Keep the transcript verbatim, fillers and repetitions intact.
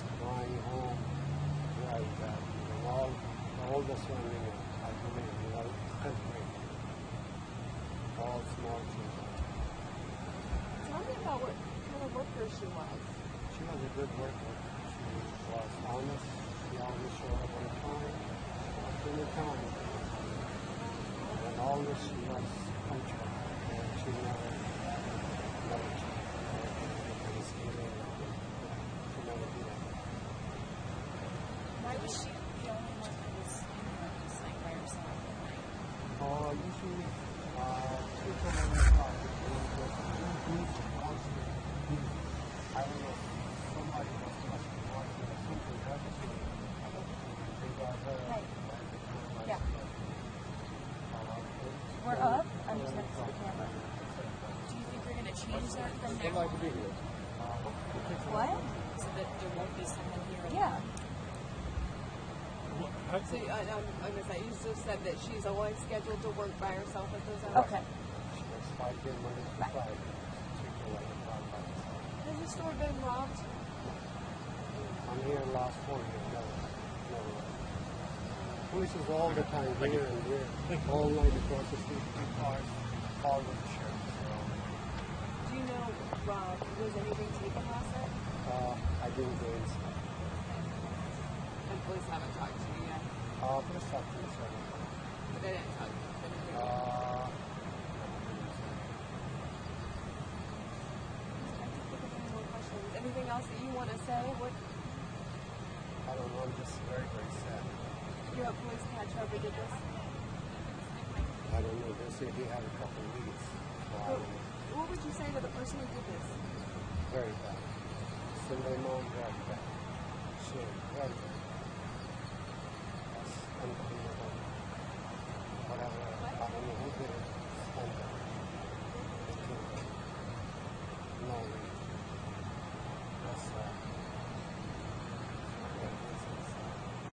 crying home. Right, that, you know, all, the oldest one, you know, I believe, you know, tenth grade. All small children. Tell me about what kind of worker she was. She was a good worker. She was honest. She always showed up on time, any time. And always she was punctual. And she never, never cheated. Never stealing. She never did that. Why was she the only one that was in the site by herself at night? Uh, usually, uh, two times in the car. I don't know. Somebody must must be watching or something happened to her. They got her. Hey. Yeah. Uh, We're up. I'm just next to the camera. Do you think you're going to change that from I'd now like to be on? here. What? So that there won't be someone here? Yeah. Well, So I, I'm, I'm gonna say you just said that she's always scheduled to work by herself at those hours. Okay. She was five days Monday to Friday. She could like a five by herself. Has the store been robbed? I'm here last four years. Never, never. Police is all the time here and here. All night across the street, two cars, all with the sheriff. Do you know, uh, was anything taken last night? Uh, I didn't go inside. And police haven't talked to you yet. Uh, police talked to each other. But they didn't tell you anything. Uh, Anything else that you want to say? What I don't know. I'm just very, very sad. you hope police catch whoever did this? I don't know. They said he had a couple of leads. So I don't know. What would you say to the person who did this? Very bad. Single mom, very bad.